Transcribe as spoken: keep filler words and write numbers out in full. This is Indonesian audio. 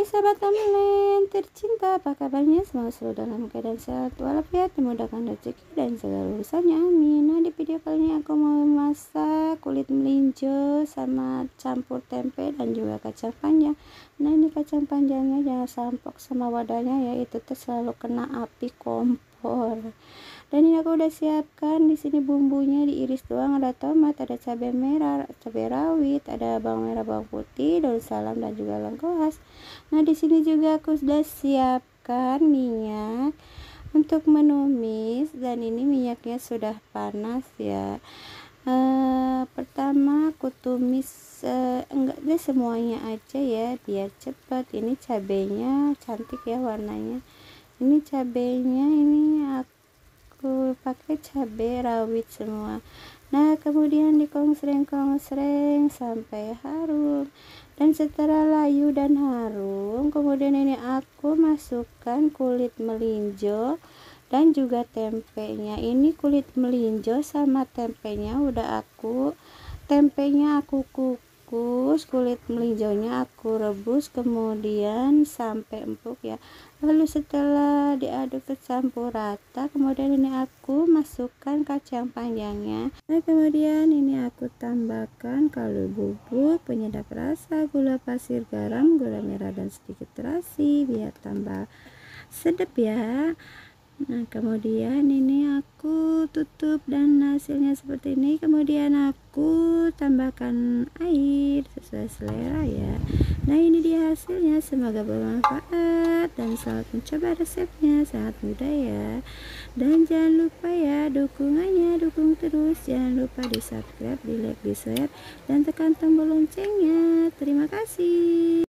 Hai sahabat Tamlen tercinta, apa kabarnya? Semoga selalu dalam keadaan sehat walafiat, dimudahkan rezeki dan segala urusannya, amin. Nah, di video kali ini aku mau masak kulit melinjo sama campur tempe dan juga kacang panjang. Nah, ini kacang panjangnya jangan sampok sama wadahnya ya, itu tuh selalu kena api kompor. Dan ini aku udah siapkan di sini bumbunya, diiris doang, ada tomat, ada cabai merah, cabai rawit, ada bawang merah, bawang putih, daun salam dan juga lengkuas. Nah, di sini juga aku sudah siapkan minyak untuk menumis, dan ini minyaknya sudah panas ya. E, pertama aku tumis e, enggak deh semuanya aja ya biar cepat. Ini cabenya cantik ya warnanya. Ini cabenya ini aku aku pakai cabai rawit semua. Nah, kemudian dikongsreng-kongsreng sampai harum, dan setelah layu dan harum, kemudian ini aku masukkan kulit melinjo dan juga tempenya. Ini kulit melinjo sama tempenya udah aku tempenya aku kukus, kulit melinjonya aku rebus kemudian sampai empuk ya. Lalu setelah diaduk kecampur rata, kemudian ini aku masukkan kacang panjangnya. Nah, kemudian ini aku tambahkan kaldu bubuk, penyedap rasa, gula pasir, garam, gula merah dan sedikit terasi biar tambah sedap ya. Nah, kemudian ini aku tutup dan hasilnya seperti ini. Kemudian aku tambahkan air sesuai selera ya. Nah, ini dia hasilnya, semoga bermanfaat dan selamat mencoba resepnya, sangat mudah ya. Dan jangan lupa ya dukungannya, dukung terus, jangan lupa di subscribe, di like, di share dan tekan tombol loncengnya. Terima kasih.